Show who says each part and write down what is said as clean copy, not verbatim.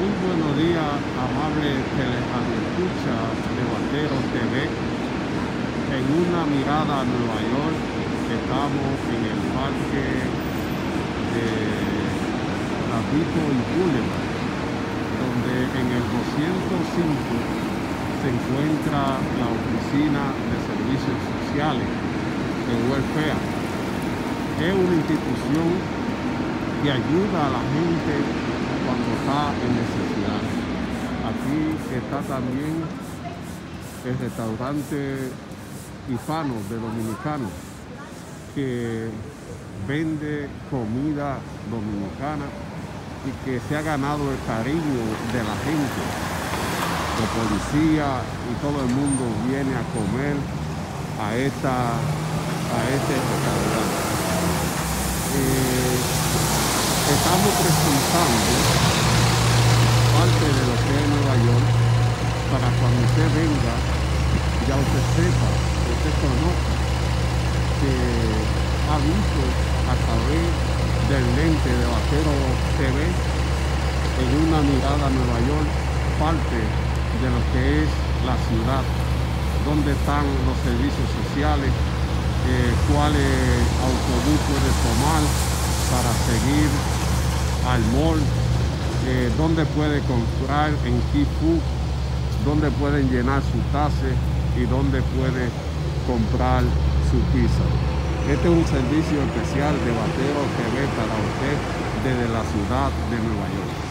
Speaker 1: Muy buenos días, amables teleescuchas de Vaquero TV. En una mirada a Nueva York, estamos en el parque de la Beacon Boulevard, donde en el 205 se encuentra la Oficina de Servicios Sociales de Welfare. Es una institución que ayuda a la gente cuando está en necesidad. Aquí está también el restaurante hispano de dominicanos que vende comida dominicana y que se ha ganado el cariño de la gente. La policía y todo el mundo viene a comer a este restaurante. Estamos presentando parte de lo que es Nueva York para cuando usted venga, ya usted sepa, usted conozca, que ha visto a través del lente de Vaquero TV en una mirada a Nueva York parte de lo que es la ciudad, donde están los servicios sociales, cuáles autobús puede tomar para seguir al mall, donde puede comprar en Key Food, donde pueden llenar su taza y donde puede comprar su pizza. Este es un servicio especial de Vaquero TV para usted desde la ciudad de Nueva York.